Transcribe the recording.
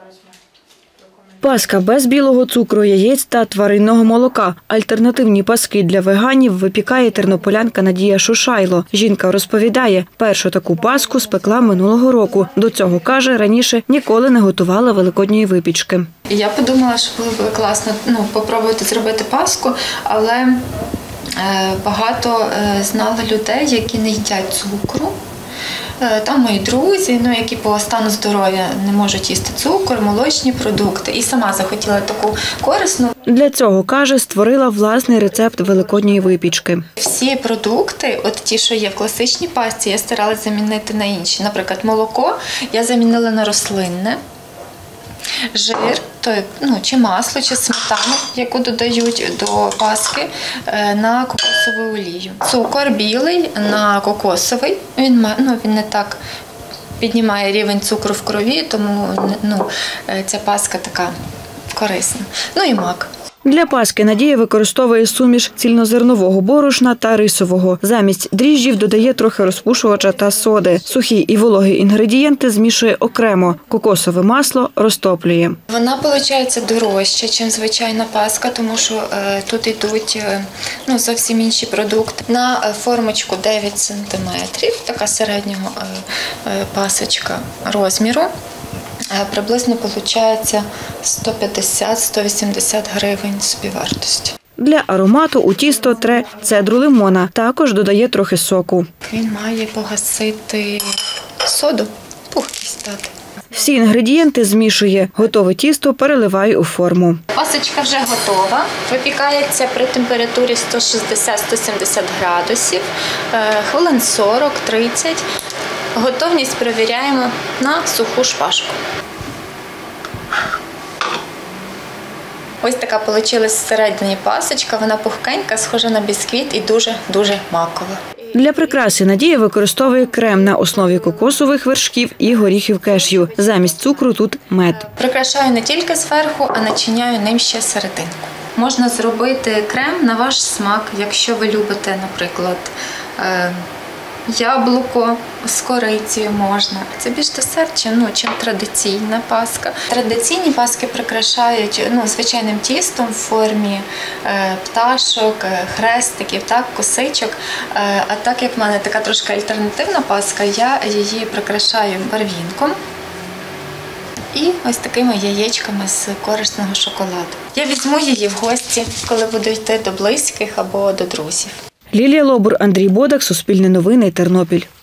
Паска без білого цукру, яєць та тваринного молока. Альтернативні паски для веганів випікає тернополянка Надія Шушайло. Жінка розповідає, першу таку паску спекла минулого року. До цього, каже, раніше ніколи не готувала великодньої випічки. Я подумала, що було б класно попробувати зробити паску, але багато знала людей, які не їдять цукру. Там мої друзі, які по стану здоров'я не можуть їсти цукор, молочні продукти. І сама захотіла таку корисну. Для цього, каже, створила власний рецепт великодньої випічки. Всі продукти, от ті, що є в класичній пасті, я старалась замінити на інші. Наприклад, молоко я замінила на рослинне. Жир, чи масло, чи сметану, яку додають до паски, на кокосову олію. Цукор білий на кокосовий, він не так піднімає рівень цукру в крові, тому ця паска така корисна. І мак. Для паски Надія використовує суміш цільнозернового борошна та рисового. Замість дріжджів додає трохи розпушувача та соди. Сухі і вологі інгредієнти змішує окремо. Кокосове масло розтоплює. Вона, виходить, дорожча, ніж звичайна паска, тому що тут йдуть зовсім інші продукти. На формочку 9 см, така середнього пасочка розміру. Приблизно виходить 150-180 гривень собівартості. Для аромату у тісто тре цедру лимона. Також додає трохи соку. Він має погасити соду, пухкість дати. Всі інгредієнти змішує. Готове тісто переливає у форму. Пасочка вже готова. Випікається при температурі 160-170 градусів, хвилин 40-30. Готовність перевіряємо на суху шпажку. Ось така вийшла всередині пасочка. Вона пухкенька, схожа на бісквіт і дуже-дуже макова. Для прикраси Надія використовує крем на основі кокосових вершків і горіхів кешю. Замість цукру тут мед. Прикрашаю не тільки зверху, а начиняю ним ще серединку. Можна зробити крем на ваш смак, якщо ви любите, наприклад, яблуко з корицею можна. Це більш десерт, чим традиційна паска. Традиційні паски прикрашають звичайним тістом в формі пташок, хрестиків, косичок. А так як в мене така трошки альтернативна паска, я її прикрашаю барвінком і ось такими яєчками з корисного шоколаду. Я візьму її в гості, коли буду йти до близьких або до друзів. Лілія Лобур, Андрій Бодак, Суспільне новини, Тернопіль.